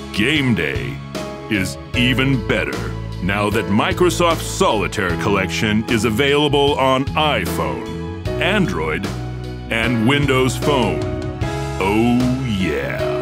game day is even better now that Microsoft Solitaire Collection is available on iPhone, Android, and Windows Phone. Oh yeah!